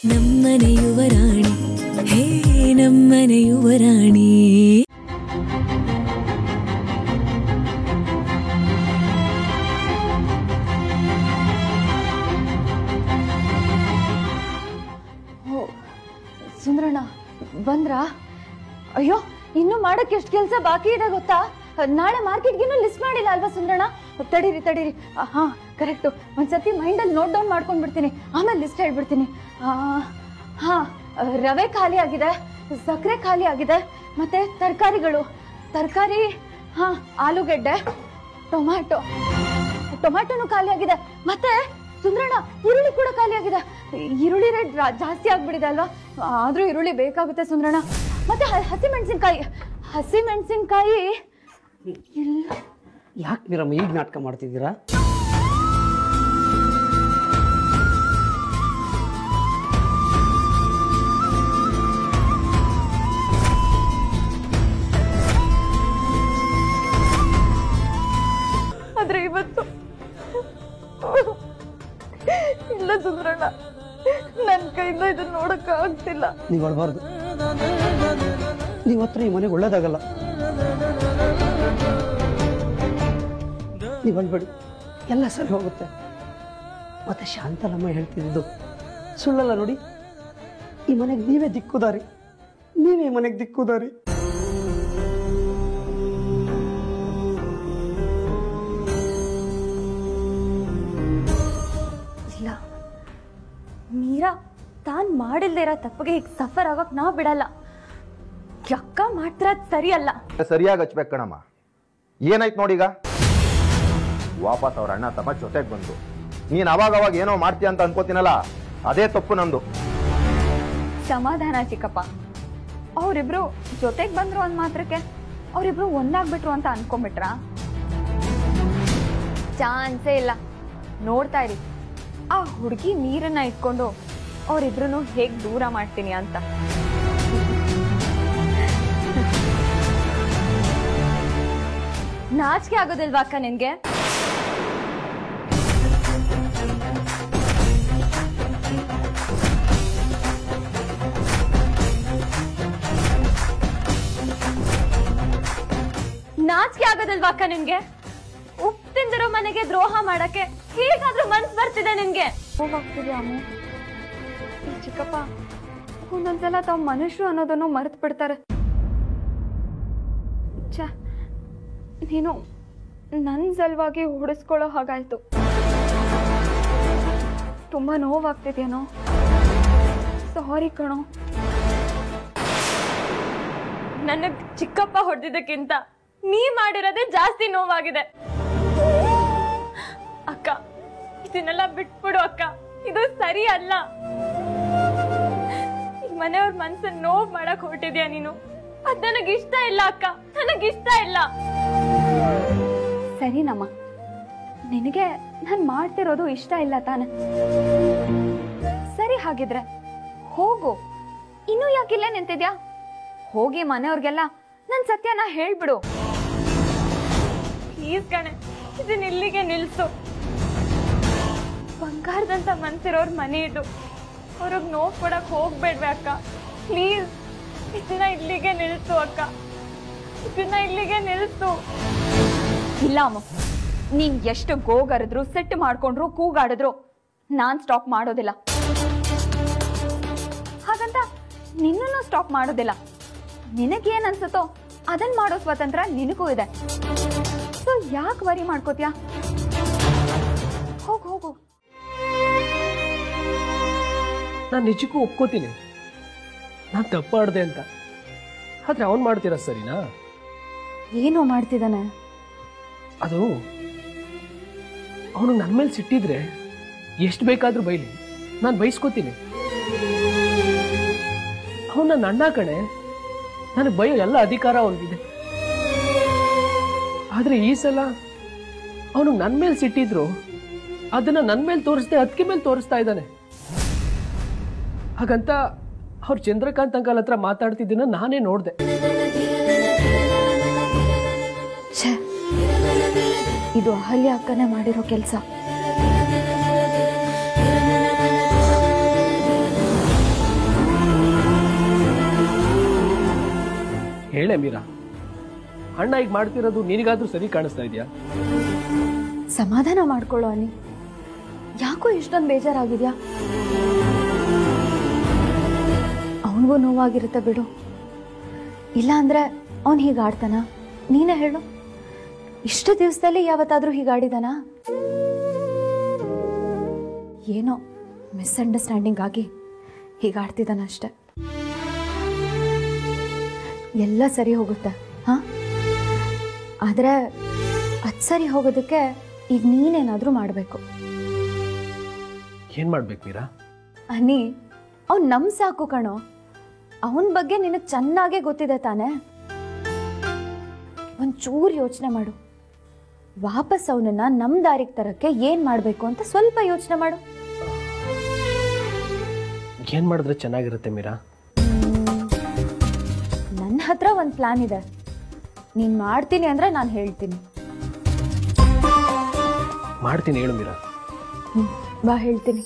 ನಮ್ಮನೆ ಯುವರಾಣಿ ಹೇ ನಮ್ಮನೆ ಯುವರಾಣಿ. ಸುಂದ್ರಣ್ಣ ಬಂದ್ರಾ? ಅಯ್ಯೋ ಇನ್ನು ಮಾಡಕ್ಕೆ ಎಷ್ಟು ಕೆಲಸ ಬಾಕಿ ಇದೆ ಗೊತ್ತಾ? ನಾಳೆ ಮಾರ್ಕೆಟ್ಗಿನ್ನೂ ಲಿಸ್ಟ್ ಮಾಡಿಲ್ಲ ಅಲ್ವಾ ಸುಂದ್ರಣ್ಣ? ತಡೀರಿ ಹಾ ಕರೆಕ್ಟು. ಒಂದ್ಸತಿ ಮೈಂಡಲ್ಲಿ ನೋಟ್ ಡೌನ್ ಮಾಡ್ಕೊಂಡ್ ಬಿಡ್ತೀನಿ, ಆಮೇಲೆ ಲಿಸ್ಟ್ ಹೇಳ್ಬಿಡ್ತೀನಿ. ಹಾ ರವೆ ಖಾಲಿ ಆಗಿದೆ, ಸಕ್ಕರೆ ಖಾಲಿ ಆಗಿದೆ, ಮತ್ತೆ ತರಕಾರಿ ಹಾ ಆಲೂಗೆಡ್ಡೆ, ಟೊಮ್ಯಾಟೊನು ಖಾಲಿ ಆಗಿದೆ, ಮತ್ತೆ ಸುಂದ್ರಣ್ಣ ಈರುಳ್ಳಿ ಕೂಡ ಖಾಲಿ ಆಗಿದೆ. ಈರುಳ್ಳಿ ರೇಟ್ ಜಾಸ್ತಿ ಆಗ್ಬಿಟ್ಟಿದೆ ಅಲ್ವಾ? ಆದ್ರೂ ಈರುಳ್ಳಿ ಬೇಕಾಗುತ್ತೆ ಸುಂದ್ರಣ್ಣ. ಮತ್ತೆ ಹಸಿಮೆಣಸಿನ್ಕಾಯಿ ಇಲ್ಲ. ಯಾಕೆ ಮೀರಮ್ಮ ಈಗ ನಾಟಕ ಮಾಡ್ತಿದ್ದೀರಾ? ಆದ್ರೆ ಇವತ್ತು ಇಲ್ಲ ಸುಂದ್ರಣ್ಣ, ನನ್ ಕೈಯಿಂದ ಇದನ್ನ ನೋಡಕ್ ಆಗ್ತಿಲ್ಲ. ನೀವು ಅಳ್ಬಾರ್ದು, ನೀವು ಹತ್ರ ಈ ಮನೆಗೆ ಒಳ್ಳೇದಾಗಲ್ಲ. ನೀವು ಅಳ್ಬೇಡಿ, ಎಲ್ಲ ಸರಿ ಹೋಗುತ್ತೆ. ಮತ್ತೆ ಶಾಂತಲಮ್ಮ ಹೇಳ್ತಿದ್ದು ಸುಳ್ಳಲ್ಲ ನೋಡಿ. ಈ ಮನೆಗೆ ನೀವೇ ದಿಕ್ಕುದಾರಿ, ನೀವೇ ಈ ಮನೆಗೆ ದಿಕ್ಕುದಾರಿ. ಇಲ್ಲ, ಮೀರಾ ತಾನ್ ಮಾಡಿಲ್ದೇ ಇರೋ ತಪ್ಪಿಗೆ ಈಗ ಸಫರ್ ಆಗಕ್ ನಾ ಬಿಡಲ್ಲ. ಅಕ್ಕ ಮಾಡ್ತಿರೋದ್ ಸರಿ ಅಲ್ಲ. ಸರಿಯಾಗಿ ಹಚ್ಬೇಕು ಕಣಮ್ಮ. ಏನಾಯ್ತು ನೋಡೀಗ, ವಾಪಸ್ ಅವ್ರ ಅಣ್ಣ ತಮ್ಮ ಜೊತೆಗೆ ಬಂದು ನೀನ್ ಅವಾಗ ಏನೋ ಮಾಡ್ತೀಯ ಅಂತ ಅನ್ಕೋತೀನಲ್ಲ, ಅದೇ ತಪ್ಪು ನಂದು. ಸಮಾಧಾನ ಚಿಕ್ಕಪ್ಪ, ಅವರಿಬ್ರು ಜೊತೆಗ್ ಬಂದ್ರು ಅಂದ್ ಮಾತ್ರಕ್ಕೆ ಅವರಿಬ್ರು ಒಂದಾಗ್ಬಿಟ್ರು ಅಂತ ಅನ್ಕೊಂಡ್ಬಿಟ್ರ? ಚಾನ್ಸೇ ಇಲ್ಲ. ನೋಡ್ತಾ ಇರಿ, ಆ ಹುಡುಗಿ ನೀರನ್ನ ಇಟ್ಕೊಂಡು ಅವರಿಬ್ರು ಹೇಗ್ ದೂರ ಮಾಡ್ತೀನಿ ಅಂತ. ನಾಚಿಕೆ ಆಗೋದಿಲ್ವಾ ಅಕ್ಕ ನಿನ್ಗೆ? ನಾಚಿಕೆ ಆಗೋದಿಲ್ವಾ ಅಕ್ಕ ನಿನ್ಗೆ? ಉಪ್ಪು ತಿಂದಿರೋ ಮನೆಗೆ ದ್ರೋಹ ಮಾಡಕ್ಕೆ ಹೇಗಾದ್ರೂ ಮನ್ಸ್ ಬರ್ತಿದೆ ನಿನ್ಗೆ? ಹೋಗ್ತಿದ್ಯಾ ಅಮ್ಮ? ಈ ಚಿಕ್ಕಪ್ಪ ಒಂದೊಂದ್ಸಲ ತಾವ್ ಮನುಷ್ಯರು ಅನ್ನೋದನ್ನು ಮರೆತು ಬಿಡ್ತಾರೆ. ನೀನು ನನ್ ಸಲುವಾಗಿ ಹೊಡೆಸ್ಕೊಳ್ಳೋ ಹಾಗಾಯ್ತು. ತುಂಬಾ ನೋವಾಗ್ತಿದ್ಯೇನೋ? ಸಾರಿ ಕಣೋ. ನನಗ್ ಚಿಕ್ಕಪ್ಪ ಹೊಡೆದಿದ್ದಕ್ಕಿಂತ ನೀ ಮಾಡಿರೋದೇ ಜಾಸ್ತಿ ನೋವಾಗಿದೆ ಅಕ್ಕ. ಇದನ್ನೆಲ್ಲ ಬಿಟ್ಬಿಡು ಅಕ್ಕ, ಇದು ಸರಿ ಅಲ್ಲ. ಈ ಮನೆಯವ್ರ ಮನ್ಸನ್ನ ನೋವು ಮಾಡಕ್ ಹೊರಟಿದ್ಯಾ ನೀನು. ಅದ್ ನನಗಿಷ್ಟ ಇಲ್ಲ ಅಕ್ಕ, ನನಗಿಷ್ಟ ಇಲ್ಲ. ಸರಿನಮ್ಮ, ನಿನಗೆ ನಾನ್ ಮಾಡ್ತಿರೋದು ಇಷ್ಟ ಇಲ್ಲ ತಾನೆ? ಸರಿ, ಹಾಗಿದ್ರೆ ಹೋಗು. ಇನ್ನೂ ಯಾಕಿಲ್ಲೇ ನಿಂತಿದ್ಯಾ? ಹೋಗಿ ಮನೆಯವ್ರಿಗೆಲ್ಲ ನನ್ ಸತ್ಯನ ಹೇಳ್ಬಿಡು. ಪ್ಲೀಸ್ ಕಣೆ, ಇದನ್ನ ಇಲ್ಲಿಗೆ ನಿಲ್ಸು. ಬಂಗಾರದಂತ ಮನ್ಸಿರೋರ್ ಮನೆ ಇಟ್ಟು ಅವ್ರಿಗೆ ನೋವು ಕೊಡಕ್ ಹೋಗ್ಬೇಡ್ವೆ ಅಕ್ಕ. ಪ್ಲೀಸ್ ಇದನ್ನ ಇಲ್ಲಿಗೆ ನಿಲ್ಸು ಅಕ್ಕ, ಇದನ್ನ ಇಲ್ಲಿಗೆ ನಿಲ್ಸು. ಇಲ್ಲ ಅಮ್ಮ, ನೀನ್ ಎಷ್ಟು ಗೋಗರಿದ್ರು, ಸೆಟ್ ಮಾಡ್ಕೊಂಡ್ರು, ಕೂಗಾಡಿದ್ರು ನಾನ್ ಸ್ಟಾಪ್ ಮಾಡೋದಿಲ್ಲ. ಹಾಗಂತ ನಿನ್ನನ್ನು ಸ್ಟಾಪ್ ಮಾಡೋದಿಲ್ಲ. ನಿನಗೇನ್ ಅನ್ಸುತ್ತೋ ಅದನ್ ಮಾಡೋ ಸ್ವಾತಂತ್ರ್ಯ ನಿನಗೂ ಇದೆ. ಸೊ ಯಾಕೆ ವರಿ ಮಾಡ್ಕೋತ್ಯಾ? ಹೋಗು. ನಾನು ನಿಜಕ್ಕೂ ಒಪ್ಕೋತೀನಿ, ನಾನು ತಪ್ಪಾಡ್ದೆ ಅಂತ. ಆದ್ರೆ ಅವನ್ ಮಾಡ್ತೀರ ಸರಿನಾ? ಏನೋ ಮಾಡ್ತಿದ್ದಾನೆ ಅದು. ಅವನು ನನ್ನ ಮೇಲೆ ಸಿಟ್ಟಿದ್ರೆ ಎಷ್ಟು ಬೇಕಾದ್ರೂ ಬೈಲಿ, ನಾನು ಬೈಸ್ಕೋತೀನಿ. ಅವನು ನನ್ನ ಅಣ್ಣ ಕಣೆ, ನನಗೆ ಬೈಯೋ ಎಲ್ಲ ಅಧಿಕಾರ ಅವನಿಗಿದೆ. ಆದ್ರೆ ಈ ಸಲ ಅವನು ನನ್ನ ಮೇಲೆ ಸಿಟ್ಟಿದ್ರು ಅದನ್ನ ನನ್ನ ಮೇಲೆ ತೋರಿಸ್ದೆ ಅದಕ್ಕೆ ಮೇಲೆ ತೋರಿಸ್ತಾ ಇದ್ದಾನೆ. ಹಾಗಂತ ಅವ್ರು ಚಂದ್ರಕಾಂತ್ ಅಂಕಲ್ ಹತ್ರ ಮಾತಾಡ್ತಿದ್ದನ್ನ ನಾನೇ ನೋಡ್ದೆ. ಇದು ಅಹಲ್ಯ ಅಕ್ಕನೇ ಮಾಡಿರೋ ಕೆಲಸ. ಏನೇ ಮೀರಾ, ಅಣ್ಣ ಈಗ ಮಾಡ್ತಿರೋದು ನಿನಗಾದ್ರೂ ಸರಿ ಕಾಣಿಸ್ತಾ ಇದೆಯಾ? ಸಮಾಧಾನ ಮಾಡ್ಕೊಳ್ಳೋ ಅನಿ, ಯಾಕೋ ಇಷ್ಟೊಂದು ಬೇಜಾರಾಗಿದ್ಯಾ? ಅವನಿಗೂ ನೋವಾಗಿರುತ್ತೆ ಬಿಡು. ಇಲ್ಲ ಅಂದ್ರೆ ಅವನು ಹೀಗಾಡ್ತಾನ? ನೀನೇ ಹೇಳು, ಇಷ್ಟು ದಿವಸದಲ್ಲಿ ಯಾವತ್ತಾದ್ರೂ ಹೀಗಾಡಿದಾನ? ಏನೋ ಮಿಸ್ಅಂಡರ್ಸ್ಟ್ಯಾಂಡಿಂಗ್ ಆಗಿ ಹೀಗಾಡ್ತಿದ್ದಾನ ಅಷ್ಟೆ. ಎಲ್ಲ ಸರಿ ಹೋಗುತ್ತೆ. ಹಾ, ಆದರೆ ಅದು ಸರಿ ಹೋಗೋದಕ್ಕೆ ಈಗ ನೀನೇನಾದರೂ ಮಾಡಬೇಕು. ಏನು ಮಾಡ್ಬೇಕು ಮೀರಾ? ಅನಿ, ಅವ್ನು ನಮ್ಮ ಸಾಕು ಕಣೋ. ಅವನ ಬಗ್ಗೆ ನಿನಗೆ ಚೆನ್ನಾಗೇ ಗೊತ್ತಿದೆ ತಾನೆ. ಒಂಚೂರು ಯೋಚನೆ ಮಾಡು. ವಾಪಸ್ ಅವನನ್ನ ನಮ್ಮ ದಾರಿಗೆ ತರಕ್ಕೆ ಏನು ಮಾಡಬೇಕು ಅಂತ ಸ್ವಲ್ಪ ಯೋಚನೆ ಮಾಡು. ಏನು ಮಾಡಿದ್ರೆ ಚೆನ್ನಾಗಿರುತ್ತೆ ಮೀರಾ? ನನ್ನ ಹತ್ರ ಒಂದು ಪ್ಲಾನ್ ಇದೆ. ನೀನು ಮಾಡ್ತೀನಿ ಅಂದರೆ ನಾನು ಹೇಳ್ತೀನಿ. ಮಾಡ್ತೀನಿ, ಹೇಳು ಮೀರಾ. ಬಾ ಹೇಳ್ತೀನಿ.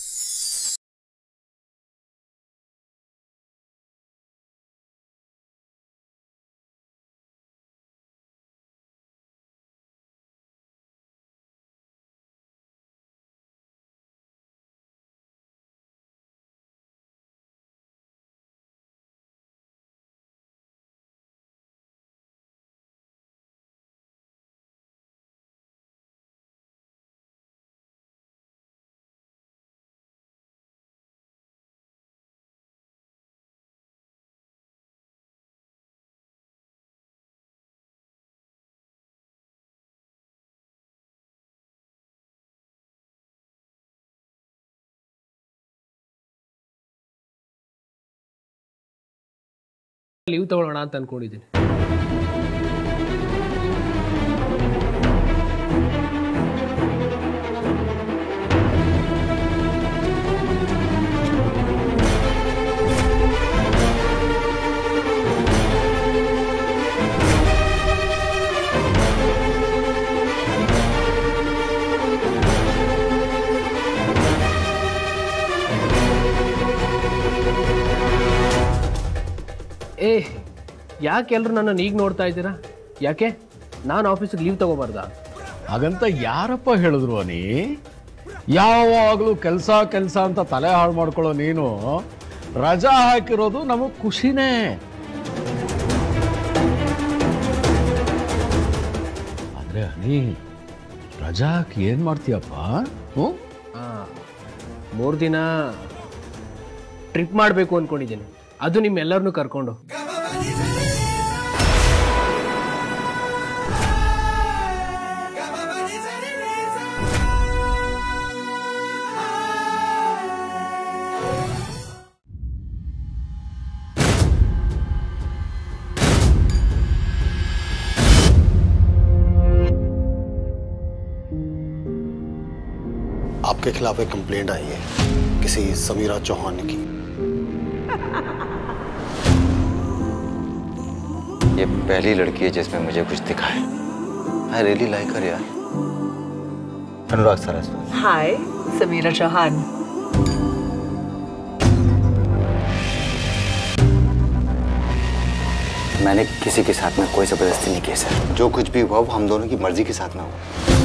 ಲೀವ್ ತಗೊಳ್ಳೋಣ ಅಂತ ಅನ್ಕೊಂಡಿದ್ದೀನಿ. ಏ, ಯಾಕೆ ಎಲ್ಲರೂ ನನ್ನನ್ನು ಈಗ ನೋಡ್ತಾ ಇದ್ದೀರಾ? ಯಾಕೆ ನಾನು ಆಫೀಸಿಗೆ ಲೀವ್ ತಗೋಬಾರ್ದಾ? ಹಾಗಂತ ಯಾರಪ್ಪ ಹೇಳಿದ್ರು ಅನಿ? ಯಾವಾಗಲೂ ಕೆಲಸ ಅಂತ ತಲೆ ಹಾಳು ಮಾಡ್ಕೊಳ್ಳೋ ನೀನು ರಜಾ ಹಾಕಿರೋದು ನಮಗೆ ಖುಷಿನೇ. ಆದ್ರೆ ಅನಿ, ರಜಾ ಹಾಕಿ ಏನ್ ಮಾಡ್ತೀಯಪ್ಪ? 3 ದಿನ ಟ್ರಿಪ್ ಮಾಡಬೇಕು ಅಂದ್ಕೊಂಡಿದ್ದೀನಿ. ಅದು ನಿಮ್ಮೆಲ್ಲರನ್ನೂ ಕರ್ಕೊಂಡು. आपके खिलाफ एक कंप्लेंट आई है किसी समीरा चौहान की। ये पहली लड़की है जिसमें मुझे कुछ दिखा है। आई रियली लाइक हर यार। अनुराग सरस्वती। हाय, समीरा चौहान। मैंने किसी के साथ में कोई जबरदस्ती नहीं की सर। जो कुछ भी हुआ वो हम दोनों की मर्जी के साथ में हुआ।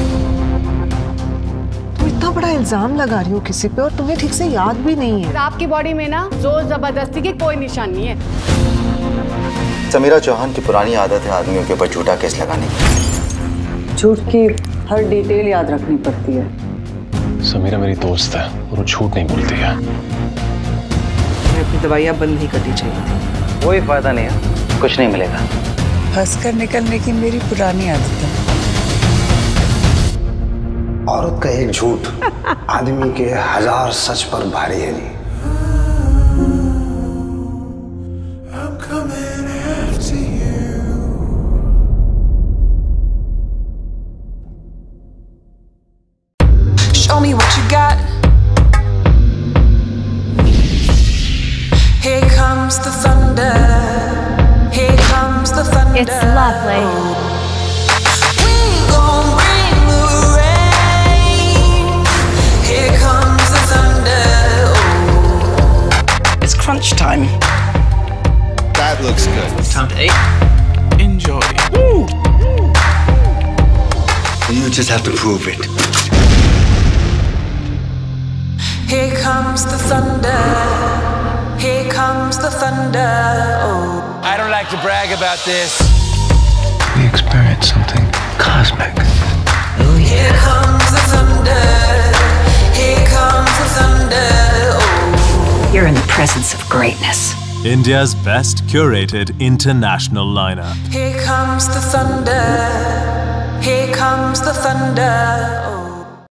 तुम इतना बड़ा इल्जाम लगा रही हो किसी पे और तुम्हें ठीक से याद भी नहीं है। आपकी बॉडी में ना जोर जबरदस्ती की कोई निशान नहीं है। समीरा चौहान की पुरानी आदत है आदमियों के ऊपर झूठा केस लगाने की। झूठ की हर डिटेल याद रखनी पड़ती है। समीरा मेरी दोस्त है और वो झूठ नहीं बोलती है। अपनी दवाइयाँ बंद नहीं करनी चाहिए थी। कोई फायदा नहीं है, कुछ नहीं मिलेगा। हंसकर निकलने की मेरी पुरानी आदत है। औरत का एक झूठ आदमी के 1000 सच पर भारी है जी। Show me what you got. Here comes the thunder. Here comes the thunder. It's lovely. We gon' bring the rain. Here comes the thunder. It's crunch time. That looks good. Time to eat. You just have to prove it. Here comes the thunder. Here comes the thunder. Oh. I don't like to brag about this. We experienced something cosmic. Here comes the thunder. Here comes the thunder. Oh. You're in the presence of greatness. India's best curated international lineup. Here comes the thunder. Here comes the thunder. Oh.